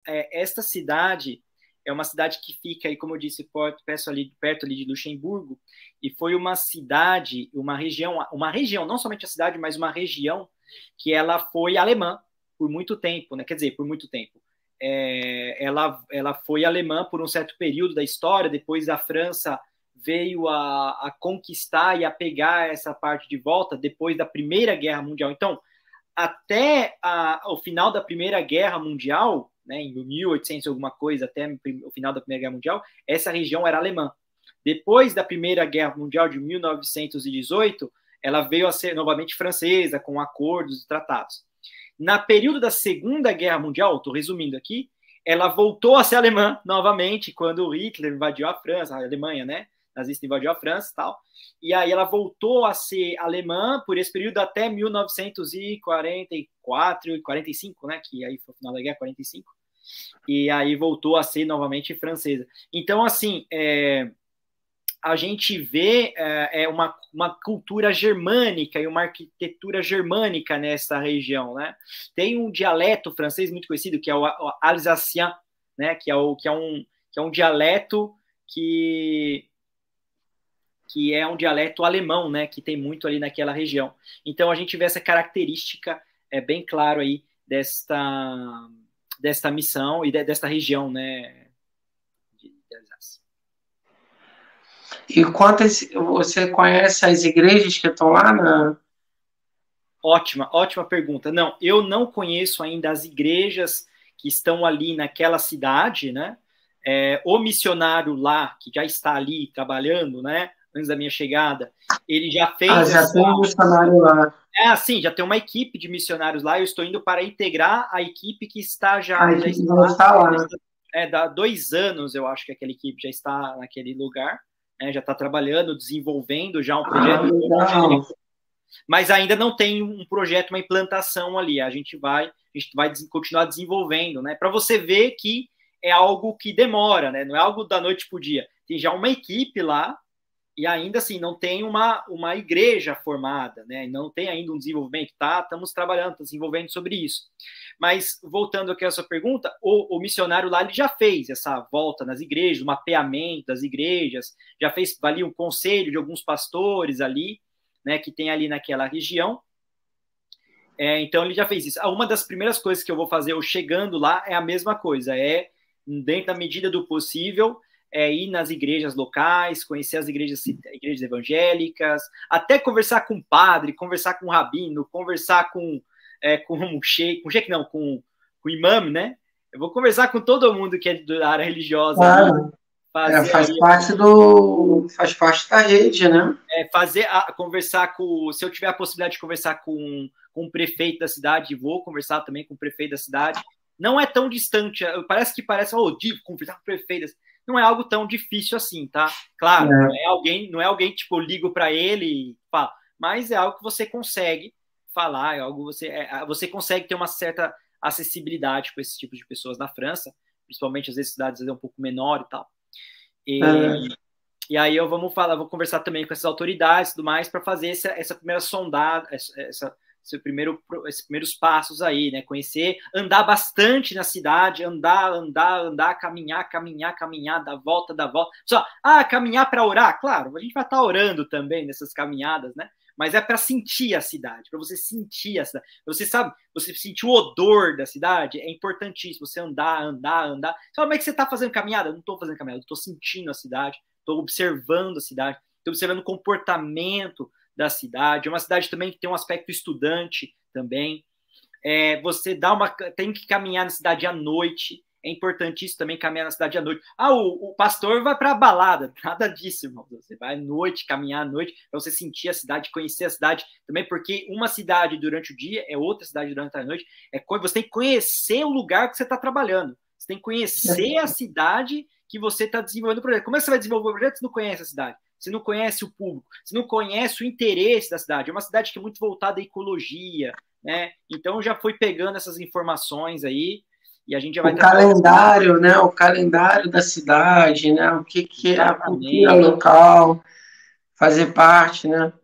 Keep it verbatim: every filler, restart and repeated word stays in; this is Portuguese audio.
é, esta cidade é uma cidade que fica, aí, como eu disse, perto ali, perto ali de Luxemburgo, e foi uma cidade, uma região, uma região, não somente a cidade, mas uma região que ela foi alemã por muito tempo, né? Quer dizer, por muito tempo. É, ela, ela foi alemã por um certo período da história, depois a França veio a, a conquistar e a pegar essa parte de volta depois da Primeira Guerra Mundial. Então, até a, o final da Primeira Guerra Mundial, né, em mil e oitocentos alguma coisa, até o final da Primeira Guerra Mundial, essa região era alemã. Depois da Primeira Guerra Mundial de mil novecentos e dezoito, ela veio a ser novamente francesa, com acordos e tratados. Na período da Segunda Guerra Mundial, estou resumindo aqui, ela voltou a ser alemã novamente, quando Hitler invadiu a França, a Alemanha, né? Nazista invadiu a França e tal. E aí ela voltou a ser alemã por esse período até mil novecentos e quarenta e quatro e quarenta e cinco, né? Que aí foi o final da guerra, quarenta e cinco. E aí voltou a ser novamente francesa. Então, assim, é, a gente vê é, uma, uma cultura germânica e uma arquitetura germânica nessa região, né? Tem um dialeto francês muito conhecido, que é o, o alsacien, né? Que é, o, que, é um, que é um dialeto que, que é um dialeto alemão, né? Que tem muito ali naquela região. Então, a gente vê essa característica é, bem claro aí desta, desta missão e de, desta região, né? E quantas você conhece as igrejas que estão lá na... Ótima, ótima pergunta. Não, eu não conheço ainda as igrejas que estão ali naquela cidade, né? É, o missionário lá, que já está ali trabalhando, né? Antes da minha chegada, ele já fez... Ah, já essa... tem um missionário lá. É, assim, já tem uma equipe de missionários lá, eu estou indo para integrar a equipe que está já... A já equipe está já está lá. lá. É, dá dois anos, eu acho que aquela equipe já está naquele lugar. É, já está trabalhando, desenvolvendo já um projeto, ah, mas ainda não tem um projeto, uma implantação ali. A gente vai, a gente vai continuar desenvolvendo, né? Para você ver que é algo que demora, né? Não é algo da noite para o dia. Tem já uma equipe lá e ainda assim não tem uma, uma igreja formada, né? Não tem ainda um desenvolvimento, tá? Estamos trabalhando, desenvolvendo sobre isso. Mas, voltando aqui à sua pergunta, o, o missionário lá ele já fez essa volta nas igrejas, o mapeamento das igrejas, já fez ali um conselho de alguns pastores ali, né, que tem ali naquela região. É, então, ele já fez isso. Uma das primeiras coisas que eu vou fazer eu chegando lá é a mesma coisa, é, dentro da medida do possível, é ir nas igrejas locais, conhecer as igrejas, igrejas evangélicas, até conversar com o padre, conversar com o rabino, conversar com... É, com um sheik, com sheik não, com, com o imã, né? Eu vou conversar com todo mundo que é da área religiosa. Claro. É, faz aí, parte do, faz parte da rede, né? É, fazer, a, conversar com, se eu tiver a possibilidade de conversar com, com o prefeito da cidade, vou conversar também com o prefeito da cidade. Não é tão distante, parece que parece, oh, digo, conversar com o prefeito, não é algo tão difícil assim, tá? Claro, é. não é alguém, não é alguém tipo, eu ligo para ele e falo, mas é algo que você consegue falar, é algo você, é, você consegue ter uma certa acessibilidade com esse tipo de pessoas na França, principalmente às vezes cidades é um pouco menor e tal. E, é. e aí eu vamos falar, vou conversar também com essas autoridades e tudo mais para fazer essa, essa primeira sondada, essa, essa, esse primeiro, esses primeiros passos aí, né? Conhecer, andar bastante na cidade, andar, andar, andar, caminhar, caminhar, caminhar, dar volta, dar volta. Só, ah, caminhar para orar? Claro, a gente vai estar orando também nessas caminhadas, né? Mas é para sentir a cidade, para você sentir a cidade. Você sabe, você sentir o odor da cidade, é importantíssimo. Você andar, andar, andar. Sabe como é que você está fazendo caminhada? Eu não estou fazendo caminhada, estou sentindo a cidade, estou observando a cidade, estou observando o comportamento da cidade. É uma cidade também que tem um aspecto estudante também. É, você dá uma, tem que caminhar na cidade à noite. É importantíssimo também caminhar na cidade à noite. Ah, o, o pastor vai para a balada. Nada disso, irmão. Você vai à noite, caminhar à noite, para você sentir a cidade, conhecer a cidade. Também porque uma cidade durante o dia é outra cidade durante a noite. É, você tem que conhecer o lugar que você está trabalhando. Você tem que conhecer a cidade que você está desenvolvendo o projeto. Como é que você vai desenvolver o projeto se não conhece a cidade? Você não conhece o público, você não conhece o interesse da cidade. É uma cidade que é muito voltada à ecologia, né? Então já foi pegando essas informações aí. E a gente já vai o calendário, né? O calendário da cidade, né? O que, que é a cultura local, fazer parte, né?